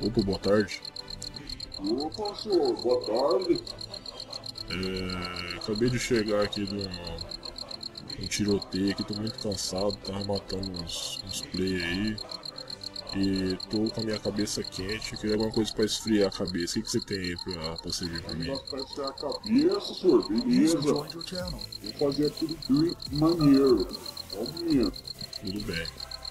Opa, boa tarde. Opa, senhor, boa tarde. Acabei de chegar aqui de um tiroteio aqui, tô muito cansado, tava matando uns play aí. E tô com a minha cabeça quente, queria alguma coisa pra esfriar a cabeça. O que você tem aí pra servir pra mim? Pra esfriar a cabeça, senhor, beleza. Vou fazer aquele drink maneiro. Só um momento. Tudo bem.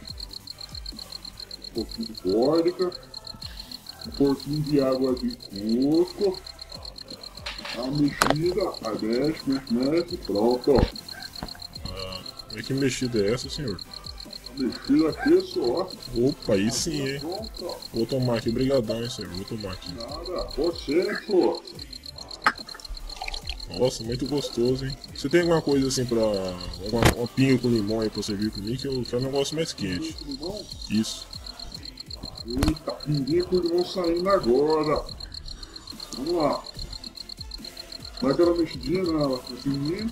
Um pouquinho de vodka, um pouquinho de água de coco, a mexida, mexe, pronto, ó. Que mexida é essa, senhor? Mexida aqui só. Opa, aí sim, hein? Vou tomar aqui, brigadão, hein, senhor? Vou tomar aqui. Nada, você, senhor. Nossa, muito gostoso, hein? Você tem alguma coisa assim pra... uma pinga com limão aí pra servir pra mim, que eu quero um negócio mais quente. Com limão? Isso. Eita, pinguinha com limão saindo agora. Vamos lá. Dá aquela mexidinha na pinguinha.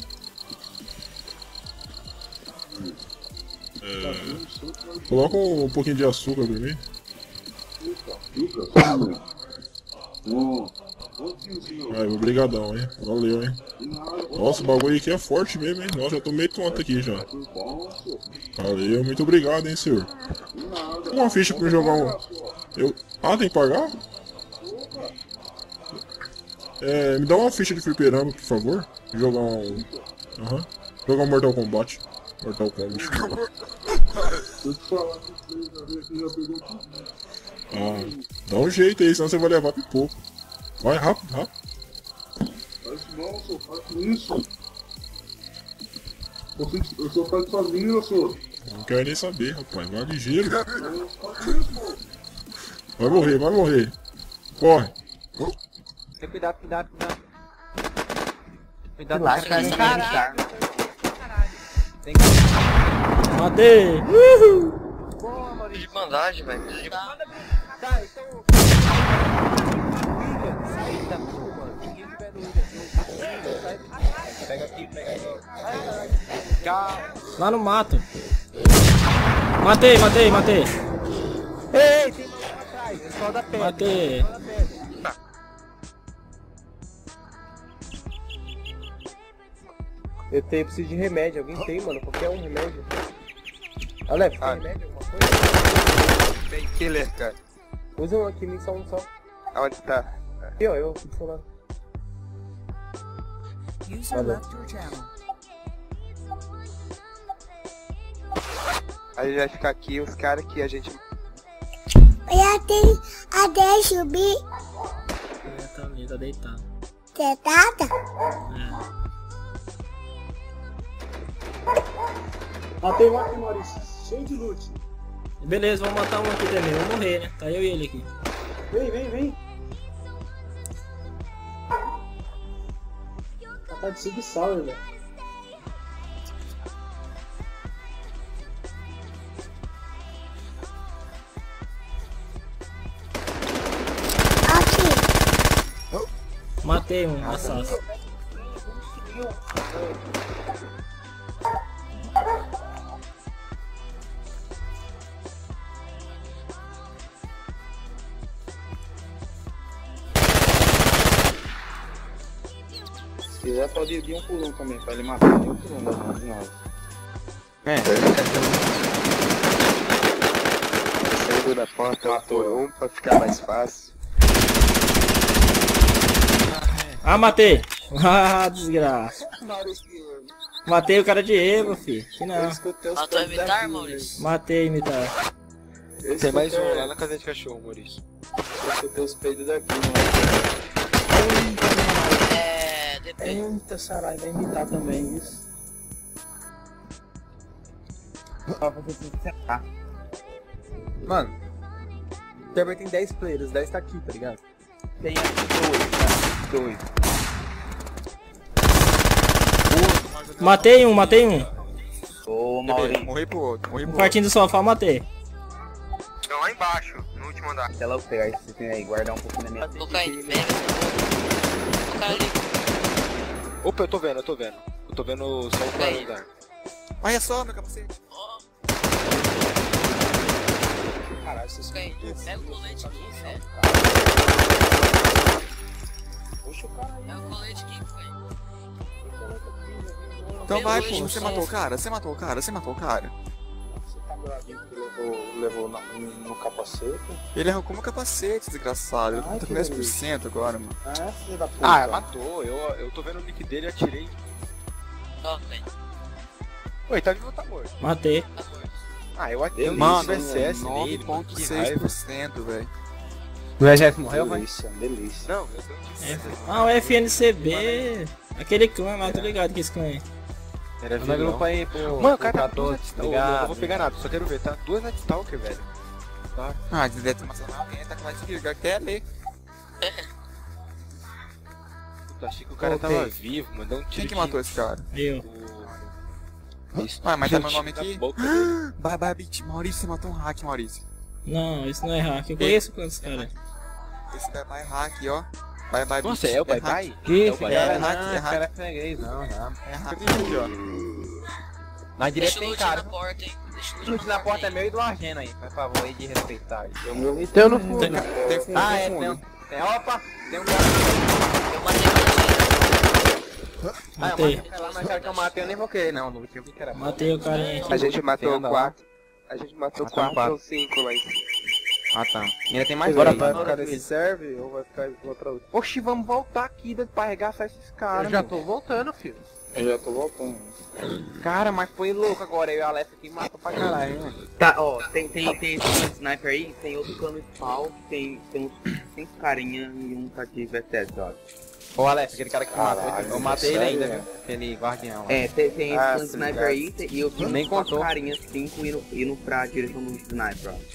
Coloca um pouquinho de açúcar pra mim. Obrigadão, hein? Valeu, hein? Nossa, o bagulho aqui é forte mesmo, hein? Nossa, já tô meio tonto aqui já. Valeu, muito obrigado, hein, senhor. Uma ficha pra jogar um... tem que pagar? Me dá uma ficha de fliperama, por favor. Jogar um... Jogar um Mortal Kombat. Mortal Kombat. Deixa eu te falar que você já pegou tudo. Dá um jeito aí, senão você vai levar pipoco. Vai, rápido. Faz não, senhor, faz isso. Eu sou pai de família, senhor. Não quero nem saber, rapaz. Vai ligeiro. Vai morrer. Corre. Cuidado. Cuidado, Caralho. Matei! Boa, Maurício. De bandagem, velho. Tá, então... Sai da rua, mano. Ninguém tiver no Pega aqui. Calma. Lá no mato. Matei. Ei, tem maluco atrás. É só da pedra. Matei. Eu preciso de remédio. Alguém tem, mano? Qualquer um remédio. Alex, tem remédio? Alguma coisa? Painkiller, cara. Usa um aqui, só um só. Aonde tá? Aqui, ó, eu tô lá. A gente vai ficar aqui, os caras que a gente... Já tem a 10 subir. Tá ali, tá deitado. Detada? Matei um aqui, Maurício. Cheio de loot. Beleza, vamos matar um aqui também. Vamos morrer, né? Tá eu e ele aqui. Vem. Tá de Sig Sauer, velho. Aqui. Matei um assassino. Se quiser pode ir de um por um também, pra ele matar de um por um de nós. Saindo da porta, matou um pra ficar mais fácil. Matei! Desgraça. Matei o cara de Evo, filho. Que não. Matou a imitar, Maurício? Matei imitar. Tem mais um lá na casa de cachorro, Maurício. Eu escutei os peidos daqui, mano. Depende. Eita, Sarai, vai imitar também isso. Só você tem que sentar. Mano, o server tem 10 players, 10 tá aqui, tá ligado? Tem aqui 2, tá? 2. Matei um. Ô, Maurício. Morri pro outro. Um quartinho do sofá, matei. Estão lá embaixo, no último andar. Deixa logo pegar esse item aí, guardar um pouquinho na minha Tô caindo, pega. Tô caindo ali. Opa, eu tô vendo. Eu tô vendo só o quarto andar. Olha só, meu capacete. Caralho, vocês caem. É o colete aqui, velho. Puxa o cara aí. É o colete aqui, velho. Então vai, pô, você matou o cara, você matou o cara, você matou o cara. Você tá bravinho que levou no capacete? Ele arrancou meu capacete, desgraçado. Ele tá com 10% agora, mano. Ah, filho da puta. Ah, matou. Eu tô vendo o nick dele e atirei. Ó, velho. Oi, tá vivo ou tá morto? Matei. Tá morto. Ah, eu atirei um Mano, VSS nele, mano. Que raiva. 9,6%, velho. O exército morreu, vai? Delícia, delícia. Não, eu tô Ah, o FNCB. Aquele clã lá, tô ligado que esse clã é. Era Manda grupo aí, pô. Mano, o cara tá todo. duas Nightstalker. Não vou pegar nada, só quero ver, tá? Duas Nightstalker, velho. Tá. Ah, deve ter maçã na tá com mais de que quer ler. Puta, achei que o cara tava vivo, mano. Deu um tiro. Quem que matou esse cara? Eu. Ah, mas tá meu nome Na aqui. boca dele. Bye bye, bitch. Maurício, você matou um hack, Maurício. Não, isso não é hack. Eu conheço o clã desse cara. Esse bye bye hack, ó. Bye bye, bitch. Nossa, é o Bye hack. Bye? Que É o Bye Bye? cara freguês, não, já. É hack. Aqui, ó. Na direita Deixa o tem loot cara. na porta, hein. Deixa o O loot na porta é meu e do Argeno aí, por favor aí de respeitar aí. Tem no fundo. Tem fundo, Ah, tem é, fundo. tem, opa, tem um cara. Eu matei o Matei. Lá, mas cara que eu matei eu nem vou querer, não, não tinha que era. Matei o carinha aqui. A gente matou anda lá. 4. A gente matou Matamos 4 ou 5 lá em cima. Ah, tá. Ainda tem mais Agora dois. vai ficar nesse serve ou vai ficar outra outra? Oxi, vamos voltar aqui pra arregaçar esses caras. Eu já tô voltando, filho. Eu já tô voltando. Cara, mas foi louco agora. Eu e o Aleph aqui matou pra caralho, né? Tá, ó, tem esse sniper aí, tem outro cano spawn, tem uns 5 carinha e um tá de VSS, ó. Ô Aleph, aquele cara que matou, eu matei ele sério, ainda, né? viu? Aquele guardião. É, tem esse Ah, cano sniper aí e eu vi Nem uns 4 contou. carinhas, 5 indo pra direção do sniper, ó.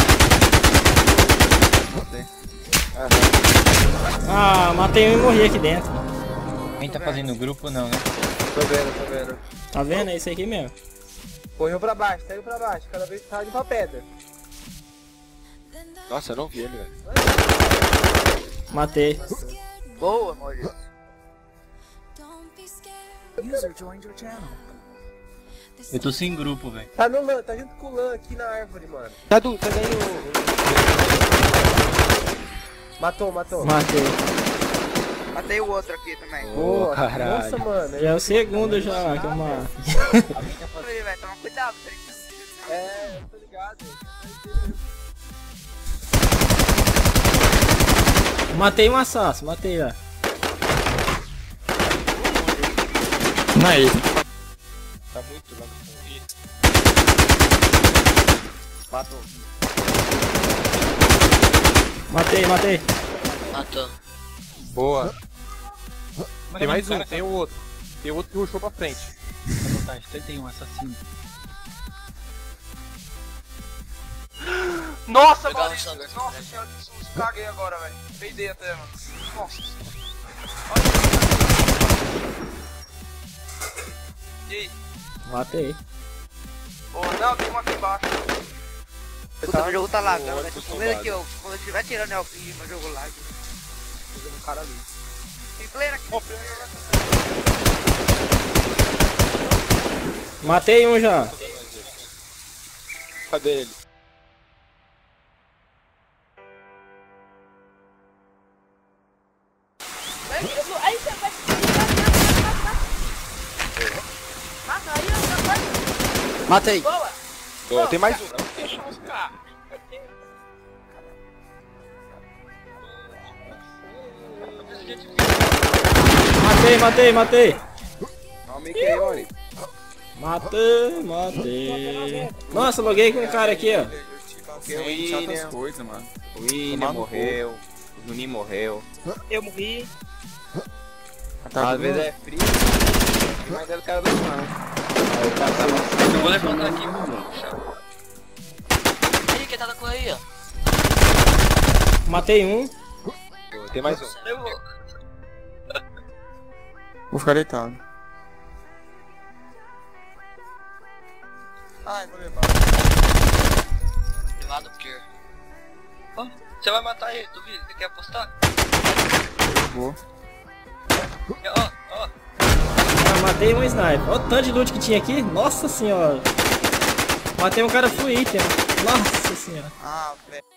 Ah, matei um e morri aqui dentro. Quem tá fazendo grupo não, né? Tô vendo. Tá vendo? É isso aqui mesmo. Correu pra baixo, saiu pra baixo. Cada vez que tá de pra pedra. Nossa, eu não vi ele, velho. Matei. Boa, Maurício. Eu tô sem grupo, velho. Tá no LAN, tá junto com o LAN aqui na árvore, mano. Cadu, pega aí Matou. Matei. Matei o outro aqui também. Boa, caralho. nossa, mano. Já é o segundo já que eu mato. Vai tomar cuidado, tá? É, tô ligado. Matei um assassino, matei já. Não é ele. Tá muito lá no fundo. Matou. Matei. Matou. Boa. Tem mais um, tem o outro. Tem outro que rushou pra frente. Tem um assassino. Nossa, Pegar um Maurício! sangue. Nossa senhora, que susto, caguei agora, velho. Peidei até, mano. Nossa. E aí? Matei. Pô, não, tem um aqui embaixo. Puta, o jogo tá lagando, velho. Tô com medo aqui, ó. Quando eu estiver tirando é o fim, meu jogo lag. Tem um cara ali. Tem player aqui. Matei um já. Cadê ele? Aí você vai... Mata aí, ó. Matei. Boa. Boa, tem mais um. Não deixa os caras. Matei. Não me aí, Maurício. Matei. Nossa, loguei com um cara aqui, ó. Eu ia outras coisas, mano. O William morreu. O Juninho morreu. Eu morri. Às vezes é frio, mas é do cara do clã. Eu vou levantar aqui, mano. Aí, quem tá na cor aí, ó. Matei um. Boa, tem mais um. Eu vou. Vou ficar deitado. Ai, vou levar. Levado porque... Ó, você vai matar ele, duvido. Você quer apostar? Vou. Ó. Ah, matei um sniper. Olha o tanto de loot que tinha aqui. Nossa senhora. Matei um cara full item. Nossa senhora. Ah, velho.